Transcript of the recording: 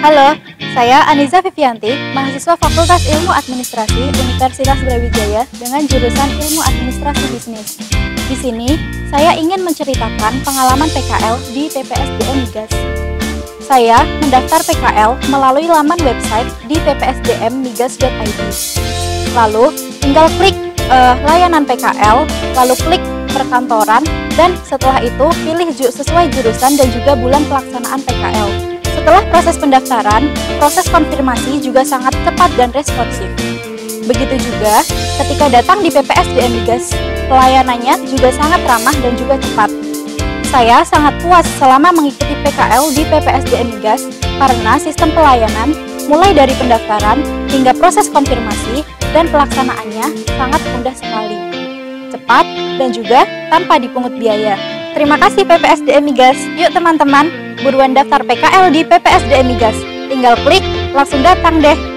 Halo, saya Aniza Vivianti, mahasiswa Fakultas Ilmu Administrasi Universitas Brawijaya dengan jurusan Ilmu Administrasi Bisnis. Di sini, saya ingin menceritakan pengalaman PKL di PPSDM Migas. Saya mendaftar PKL melalui laman website di ppsdmmigas.id. Lalu, tinggal klik layanan PKL, lalu klik perkantoran, dan setelah itu pilih sesuai jurusan dan juga bulan pelaksanaan PKL. Setelah proses pendaftaran, proses konfirmasi juga sangat cepat dan responsif. Begitu juga ketika datang di PPSDM Migas, pelayanannya juga sangat ramah dan juga cepat. Saya sangat puas selama mengikuti PKL di PPSDM Migas karena sistem pelayanan mulai dari pendaftaran hingga proses konfirmasi dan pelaksanaannya sangat mudah sekali, cepat dan juga tanpa dipungut biaya. Terima kasih PPSDM Migas. Yuk teman-teman, buruan daftar PKL di PPSDM Migas. Tinggal klik, langsung datang deh.